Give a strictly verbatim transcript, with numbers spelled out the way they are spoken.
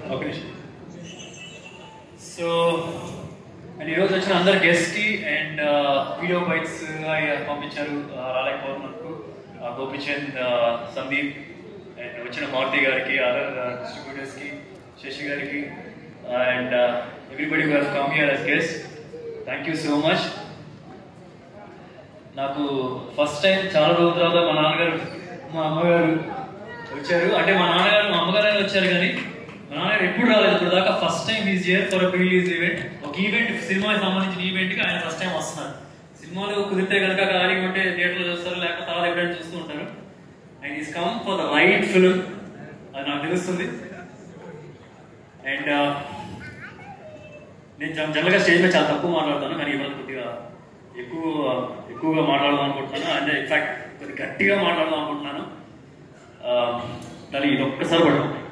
ఒక నిమిషం. So and ఈరోజు వచ్చిన అందరు గెస్ట్కి అండ్ వీడియో బైట్స్ పంపించారు, రాలేకపోవడం మనకు గోపిచంద్, సందీప్ అండ్ వచ్చిన మారుతి గారికి, అదర్ డిస్ట్రిబ్యూటర్స్కి, శశి గారికి and everybody who have come here as guest, thank you so much. నాకు ఫస్ట్ టైం చాలా రోజుల తర్వాత మా నాన్నగారు మా అమ్మగారు వచ్చారు. అంటే మా నాన్నగారు మా అమ్మగారు వచ్చారు కానీ మా నాన్నగారు ఎప్పుడు రాలేదు ఇప్పుడు దాకా. First time is here for pre release event. ఒక ఈవెంట్, సినిమాకి సంబంధించిన ఈవెంట్కి ఆయన ఫస్ట్ టైం వస్తున్నారు. సినిమాలు కుదిరితే కనుక ఖాళీ ఉంటే థియేటర్లో చూస్తారు, లేకపోతే తర్వాత ఎప్పుడైనా చూస్తూ ఉంటారు. And is come for the right film, అది నాకు తెలుస్తుంది. అండ్ నేను జనరల్గా స్టేజ్ మీద చాలా తక్కువ మాట్లాడతాను, కానీ ఇవాళ కొద్దిగా ఎక్కువ ఎక్కువగా మాట్లాడదాం అనుకుంటున్నాను. అంటే ఇన్ఫాక్ట్ కొద్దిగా గట్టిగా మాట్లాడదాం అనుకుంటున్నాను. దాని ఇది ఒక్కసారి పడతాం.